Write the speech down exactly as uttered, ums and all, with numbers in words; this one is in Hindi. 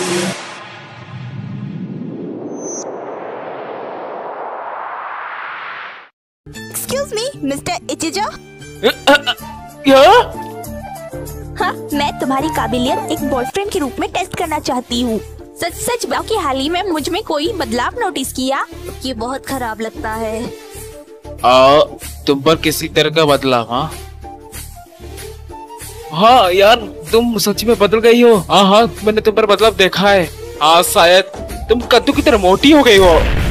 Excuse me mister इचिजा। क्या? हाँ, मैं तुम्हारी काबिलियत एक बॉयफ्रेंड के रूप में टेस्ट करना चाहती हूँ। सच सच बताओ कि हाल ही में मुझ में कोई बदलाव नोटिस किया? ये बहुत खराब लगता है। आ, तुम पर किसी तरह का बदलाव? हाँ हाँ यार, तुम सच में बदल गई हो। हाँ हाँ, मैंने तुम पर बदलाव देखा है। हाँ, शायद तुम कद्दू की तरह मोटी हो गई हो।